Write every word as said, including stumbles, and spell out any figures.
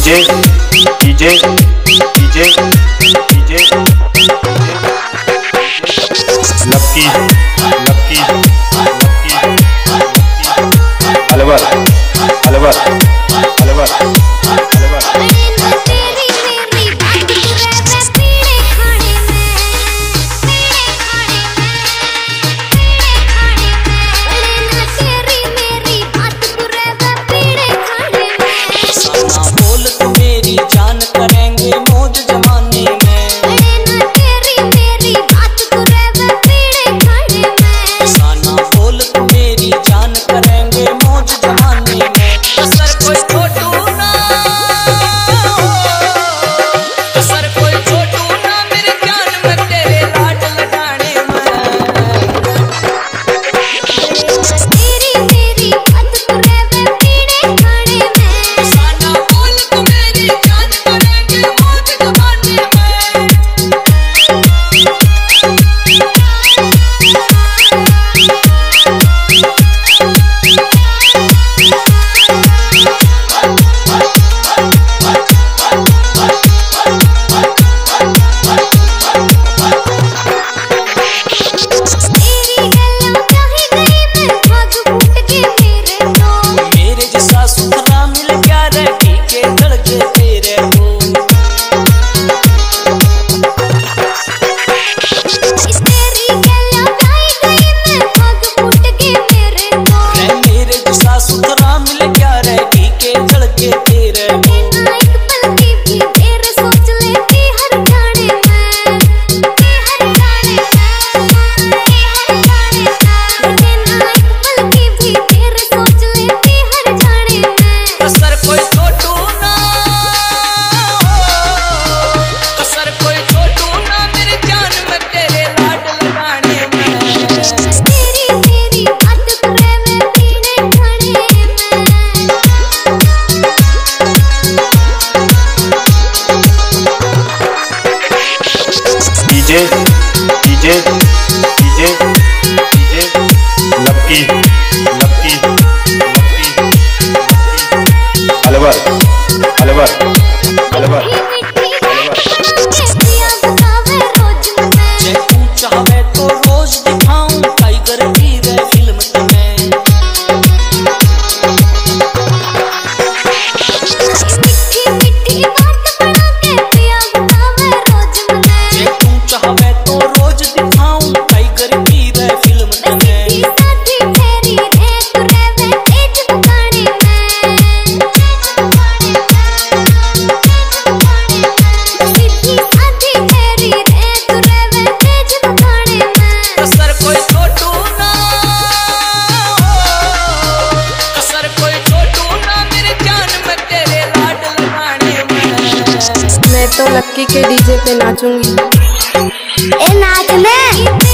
DJ DJ DJ DJ Lucky Lucky Lucky Alwar Alwar Alwar Alwar. जान करेंगे मौज जमाने में, तेरी मेरी बात तू रहवे पीड़े खाने में। साना बोल तू मेरी जान करेंगे मौज जमाने में। असर कोई छोटू ना, असर कोई छोटू ना मेरे जान में तेरे लाड लगाने में। तेरी मेरी बात तू रहवे पीड़े खाने में। साना बोल तू मेरी जान करेंगे मौज जमाने में। मेरे जैसा सुथरा मिल गया रे के धड़के तेरे को। रे मेरे जैसा सुथरा मिल गया रे के धड़के तेरे को। असर कोई छोटू ना, असर कोई छोटू ना मेरी जान में तेरे लाड लगाने में। तेरी मेरी बात तू रहवे पीड़े खाने में। DJ DJ DJ DJ Lucky Lucky Lucky Alwar Alwar Alwar Alwar. जे तू चाहे तो रोज दिखाऊं टाइगर की रे फिल्म तुम्हें। जे तू चाहे तो रोज दिखाऊं टाइगर की रे फिल्म तुम्हें। असर कोई छोटू ना, असर कोई छोटू ना मेरे जान में तेरे लाड लगाने में। मैं तो लक्की के डीजे पे नाचूंगी। ए नाचने